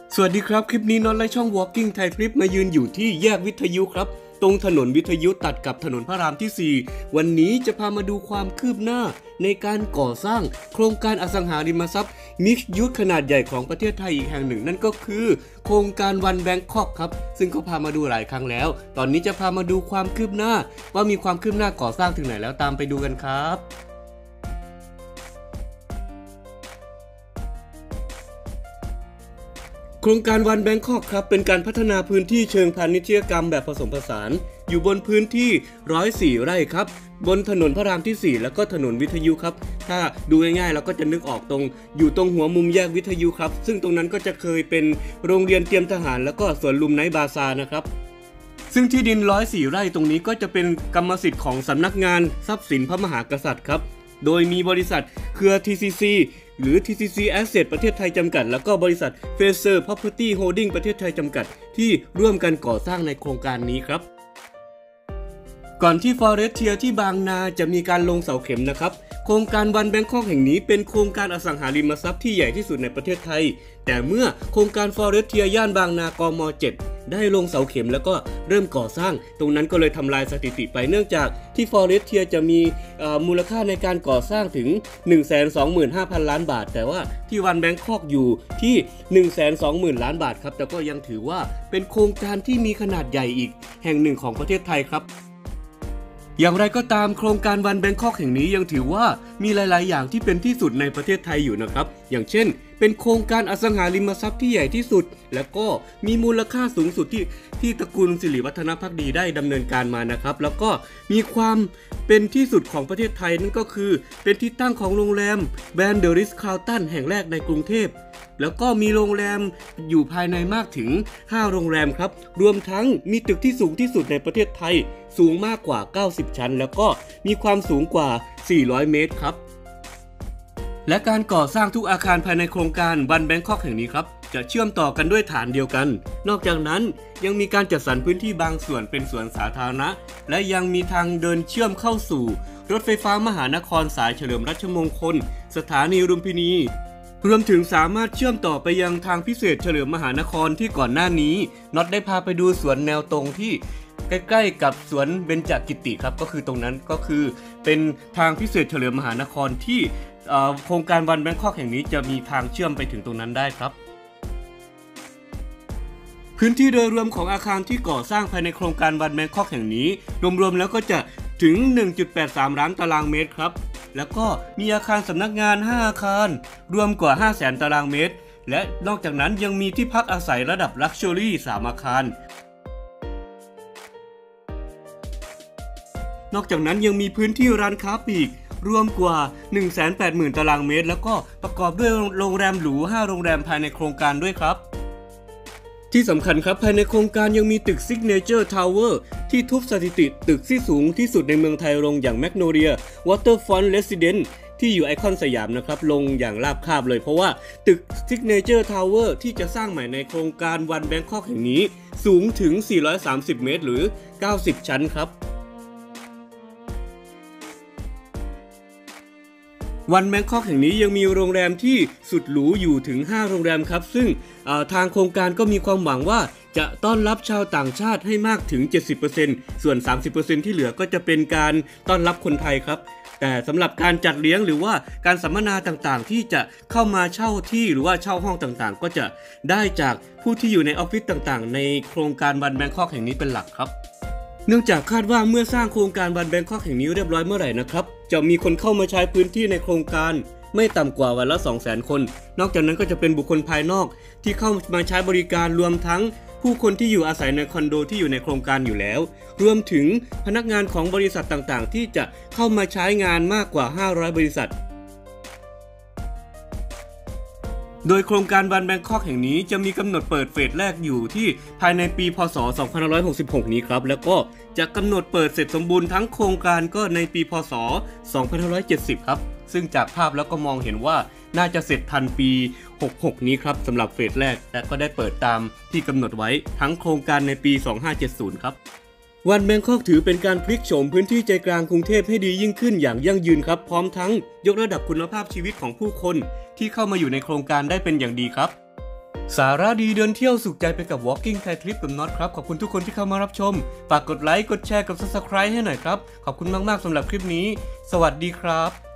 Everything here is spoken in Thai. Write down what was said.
สวัสดีครับคลิปนี้น็อตและช่อง Walking Thai Trip มายืนอยู่ที่แยกวิทยุครับตรงถนนวิทยุตัดกับถนนพระรามที่ 4วันนี้จะพามาดูความคืบหน้าในการก่อสร้างโครงการอสังหาริมทรัพย์มิกซ์ยูสขนาดใหญ่ของประเทศไทยอีกแห่งหนึ่งนั่นก็คือโครงการวันแบงคอกครับซึ่งก็พามาดูหลายครั้งแล้วตอนนี้จะพามาดูความคืบหน้าว่ามีความคืบหน้าก่อสร้างถึงไหนแล้วตามไปดูกันครับโครงการวันแบงคอกครับเป็นการพัฒนาพื้นที่เชิงพาณิชยกรรมแบบผสมผสานอยู่บนพื้นที่104 ไร่ครับบนถนนพระรามที่ 4แล้วก็ถนนวิทยุครับถ้าดูง่ายๆเราก็จะนึกออกอยู่ตรงหัวมุมแยกวิทยุครับซึ่งตรงนั้นก็จะเคยเป็นโรงเรียนเตรียมทหารแล้วก็สวนลุมไนท์บาซาร์นะครับซึ่งที่ดิน104 ไร่ตรงนี้ก็จะเป็นกรรมสิทธิ์ของสำนักงานทรัพย์สินพระมหากษัตริย์ครับโดยมีบริษัทเครือ TCC หรือ TCC Asset ประเทศไทยจำกัดแล้วก็บริษัท Fraser Property Holding ประเทศไทยจำกัดที่ร่วมกันก่อสร้างในโครงการนี้ครับก่อนที่ Forestier ที่บางนาจะมีการลงเสาเข็มนะครับโครงการวันแบงคอกแห่งนี้เป็นโครงการอสังหาริมทรัพย์ที่ใหญ่ที่สุดในประเทศไทยแต่เมื่อโครงการ Forestier ย่านบางนากม. 7ได้ลงเสาเข็มแล้วก็เริ่มก่อสร้างตรงนั้นก็เลยทำลายสถิติไปเนื่องจากที่ Forestier จะมีมูลค่าในการก่อสร้างถึง 125,000 ล้านบาทแต่ว่าที่วันแบงคอกอยู่ที่ 120,000 ล้านบาทครับแต่ก็ยังถือว่าเป็นโครงการที่มีขนาดใหญ่อีกแห่งหนึ่งของประเทศไทยครับอย่างไรก็ตามโครงการวันแบงคอกแห่งนี้ยังถือว่ามีหลายๆอย่างที่เป็นที่สุดในประเทศไทยอยู่นะครับอย่างเช่นเป็นโครงการอสังหาริมทรัพย์ที่ใหญ่ที่สุดแล้วก็มีมูลค่าสูงสุดที่ตระกูลสิริวัฒนภักดีได้ดำเนินการมานะครับแล้วก็มีความเป็นที่สุดของประเทศไทยนั่นก็คือเป็นที่ตั้งของโรงแรมแบรนด์เดอะริสคาร์ลตันแห่งแรกในกรุงเทพแล้วก็มีโรงแรมอยู่ภายในมากถึง5โรงแรมครับรวมทั้งมีตึกที่สูงที่สุดในประเทศไทยสูงมากกว่า90ชั้นแล้วก็มีความสูงกว่า400เมตรครับและการก่อสร้างทุกอาคารภายในโครงการวันแบงคอกแห่งนี้ครับจะเชื่อมต่อกันด้วยฐานเดียวกันนอกจากนั้นยังมีการจัดสรรพื้นที่บางส่วนเป็นสวนสาธารณะและยังมีทางเดินเชื่อมเข้าสู่รถไฟฟ้ามหานครสายเฉลิมรัชมงคลสถานีลุมพินีรวมถึงสามารถเชื่อมต่อไปยังทางพิเศษเฉลิมมหานครที่ก่อนหน้านี้น็อตได้พาไปดูสวนแนวตรงที่ใกล้ๆกับสวนเบญจกิติครับก็คือตรงนั้นก็คือเป็นทางพิเศษเฉลิมมหานครที่โครงการวันแบงคอกแห่งนี้จะมีทางเชื่อมไปถึงตรงนั้นได้ครับพื้นที่โดยรวมของอาคารที่ก่อสร้างภายในโครงการวันแบงคอกแห่งนี้รวมๆแล้วก็จะถึง 1.83 ล้านตารางเมตรครับแล้วก็มีอาคารสำนักงาน5อาคารรวมกว่า 500,000 ตารางเมตรและนอกจากนั้นยังมีที่พักอาศัยระดับลักชัวรี่3อาคารนอกจากนั้นยังมีพื้นที่ร้านค้าปลีกรวมกว่า 180,000 ตารางเมตรแล้วก็ประกอบด้วยโรงแรมหรู5โรงแรมภายในโครงการด้วยครับที่สำคัญครับภายในโครงการยังมีตึก Signature Tower ที่ทุบสถิติตึกที่สูงที่สุดในเมืองไทยลงอย่าง Magnolia Waterfront Residence ที่อยู่ไอคอนสยามนะครับลงอย่างราบคาบเลยเพราะว่าตึก Signature Tower ที่จะสร้างใหม่ในโครงการวันแบงคอกแห่งนี้สูงถึง430เมตรหรือ90ชั้นครับวันแบงคอกแห่งนี้ยังมีโรงแรมที่สุดหรูอยู่ถึง5โรงแรมครับซึ่งทางโครงการก็มีความหวังว่าจะต้อนรับชาวต่างชาติให้มากถึง 70% ส่วน 30% ที่เหลือก็จะเป็นการต้อนรับคนไทยครับแต่สำหรับการจัดเลี้ยงหรือว่าการสัมมนาต่างๆที่จะเข้ามาเช่าที่หรือว่าเช่าห้องต่างๆก็จะได้จากผู้ที่อยู่ในออฟฟิศต่างๆในโครงการวันแบงคอกแห่งนี้เป็นหลักครับเนื่องจากคาดว่าเมื่อสร้างโครงการวันแบงคอกแห่งนี้เรียบร้อยเมื่อไหร่นะครับจะมีคนเข้ามาใช้พื้นที่ในโครงการไม่ต่ำกว่าวันละ 200,000 คนนอกจากนั้นก็จะเป็นบุคคลภายนอกที่เข้ามาใช้บริการรวมทั้งผู้คนที่อยู่อาศัยในคอนโดที่อยู่ในโครงการอยู่แล้วรวมถึงพนักงานของบริษัทต่างๆที่จะเข้ามาใช้งานมากกว่า500บริษัทโดยโครงการวันแบงคอกแห่งนี้จะมีกำหนดเปิดเฟสแรกอยู่ที่ภายในปีพ.ศ. 2566 นี้ครับแล้วก็จะกำหนดเปิดเสร็จสมบูรณ์ทั้งโครงการก็ในปีพ.ศ. 2570 ครับซึ่งจากภาพแล้วก็มองเห็นว่าน่าจะเสร็จทันปี66นี้ครับสำหรับเฟสแรกและก็ได้เปิดตามที่กำหนดไว้ทั้งโครงการในปี2570ครับวันแบงคอกถือเป็นการพลิกโฉมพื้นที่ใจกลางกรุงเทพให้ดียิ่งขึ้นอย่างยั่งยืนครับพร้อมทั้งยกระดับคุณภาพชีวิตของผู้คนที่เข้ามาอยู่ในโครงการได้เป็นอย่างดีครับสาระดีเดินเที่ยวสุขใจไปกับ Walking Thai Trip กับน็อตครับขอบคุณทุกคนที่เข้ามารับชมฝากกดไลค์กดแชร์กับ Subscribe ให้หน่อยครับขอบคุณมากๆสำหรับคลิปนี้สวัสดีครับ